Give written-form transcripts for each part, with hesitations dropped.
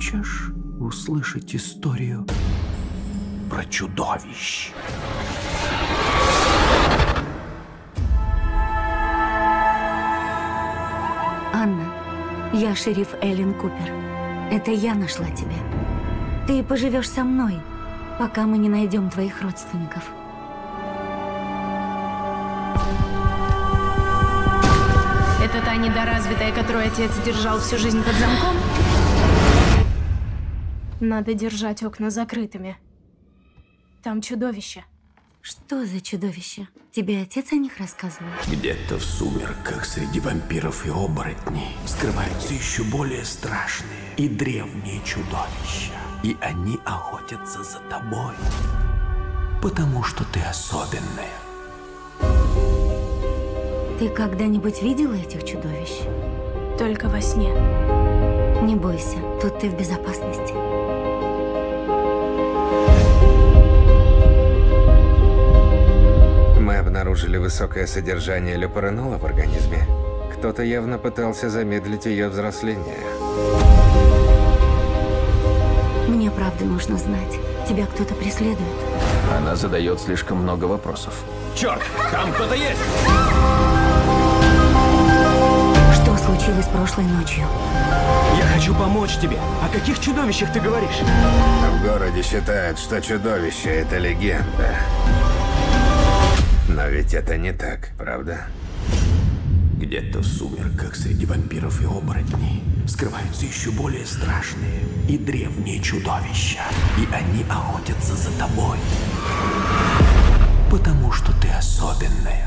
Хочешь услышать историю про чудовищ? Анна, я шериф Эллен Купер. Это я нашла тебя. Ты поживешь со мной, пока мы не найдем твоих родственников. Это та недоразвитая, которую отец держал всю жизнь под замком? Надо держать окна закрытыми. Там чудовище. Что за чудовище? Тебе отец о них рассказывал? Где-то в сумерках среди вампиров и оборотней скрываются еще более страшные и древние чудовища. И они охотятся за тобой, потому что ты особенная. Ты когда-нибудь видела этих чудовищ? Только во сне. Не бойся, тут ты в безопасности. Мы обнаружили высокое содержание люпоренола в организме. Кто-то явно пытался замедлить ее взросление. Мне правда нужно знать. Тебя кто-то преследует? Она задает слишком много вопросов. Черт, там кто-то есть! Что случилось прошлой ночью? Я хочу помочь тебе. О каких чудовищах ты говоришь? В городе считают, что чудовище – это легенда. Но ведь это не так, правда? Где-то в сумерках среди вампиров и оборотней скрываются еще более страшные и древние чудовища. И они охотятся за тобой, потому что ты особенная.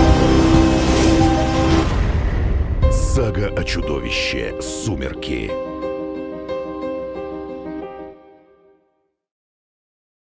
Сага о чудовище «Сумерки».